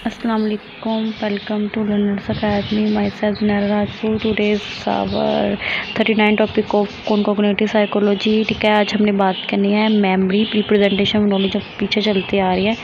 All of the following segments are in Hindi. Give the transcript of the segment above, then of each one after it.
अस्सलाम वालेकुम, welcome to learners academy. Myself Junaira Rajput. Today's our 39 topic of cognitive psychology. ठीक है, आज हमने बात करनी है मेमोरी, रिप्रेजेंटेशन नॉलेज, जब पीछे चलती आ रही है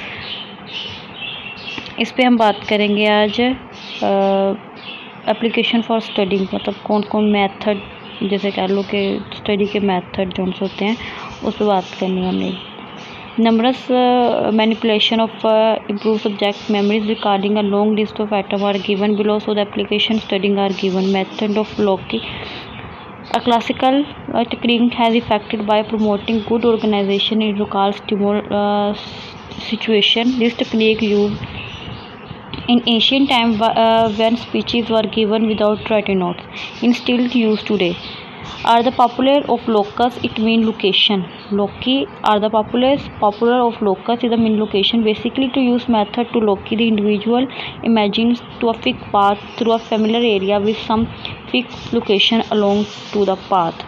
इस पे हम बात करेंगे आज। एप्लीकेशन फॉर स्टडिंग, मतलब कौन कौन मेथड, जैसे कह लो कि स्टडी के मेथड जो होते हैं उस पर बात करनी है हमने। Numerous manipulation of improved subject memories regarding a long list of items are given below, so the application studying are given. Method of Loki, a classical technique has effected by promoting good organization in recall situation. This technique used in ancient time when speeches were given without written notes, in still used today. Are the popular of locus, it mean location. Loci are the popular of locus is the mean location. Basically, to use method to locate the individual imagines to a fixed path through a familiar area with some fixed location along to the path.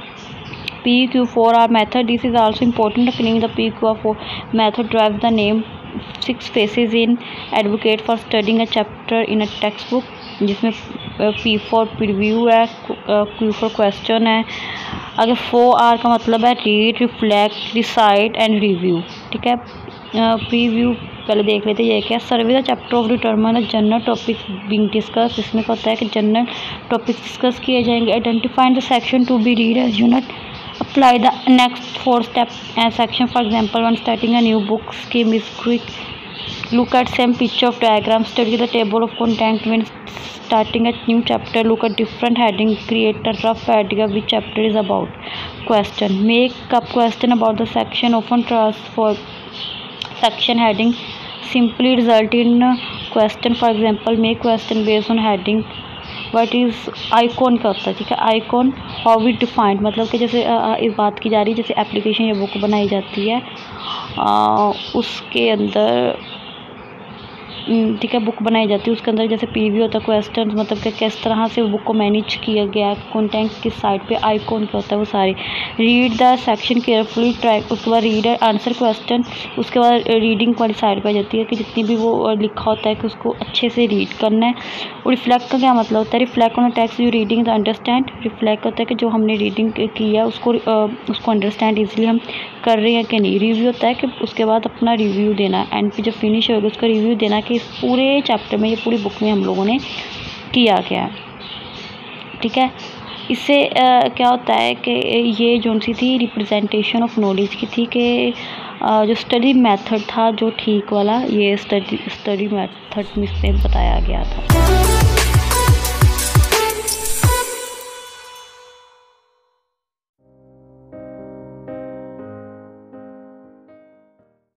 PQ4R method. This is also important technique. The PQ4 method derives the name 6 phases in advocate for studying a chapter in a textbook, जिसमें P for preview है, Q for question है, आगे 4R का मतलब है read, reflect, decide and review. ठीक है, प्रीव्यू पहले देख लेते हैं ये क्या। Survey the chapter of determine the general topic being discuss. इसमें क्या होता है कि जनरल टॉपिक डिस्कस किए जाएंगे। Identifying the section to be read as unit. Apply the next 4 steps and section. For example, when starting a new book, scheme is quick. Look at same picture of diagram. Study the table of content when starting a new chapter. Look at different heading. Create a rough idea which chapter is about. Question. Make up question about the section. Often transfer section heading simply result in question. For example, make question based on heading. What is icon का होता है। ठीक है, आइकॉन हाउ वी डिफाइंड, मतलब कि जैसे इस बात की जा रही है जैसे एप्लीकेशन या बुक बनाई जाती है उसके अंदर, ठीक है, बुक बनाई जाती है उसके अंदर जैसे प्रीव्यू होता है, क्वेश्चन मतलब कि किस तरह से बुक को मैनेज किया गया, कंटेंट किस साइड पे, आइकॉन क्या होता है वो सारी। Read the section carefully, try, उसके बाद रीड आंसर क्वेश्चन, उसके बाद रीडिंग वाली साइड पे जाती है कि जितनी भी वो लिखा होता है कि उसको अच्छे से रीड करना है। और रिफ्लेक्ट का क्या मतलब होता है? Reflect on text you reading the understand. Reflect होता है कि जो हमने रीडिंग की है उसको अंडरस्टैंड ईजिली हम कर रहे हैं कि नहीं। रिव्यू होता है कि उसके बाद अपना रिव्यू देना, एंड फिर जब फिनिश होगा उसका रिव्यू देना कि इस पूरे चैप्टर में, ये पूरी बुक में हम लोगों ने किया गया है। ठीक है, इससे क्या होता है कि ये जो सी थी रिप्रेजेंटेशन ऑफ नॉलेज की थी कि जो स्टडी मेथड था जो ठीक वाला, ये स्टडी मेथड में इसमें बताया गया था।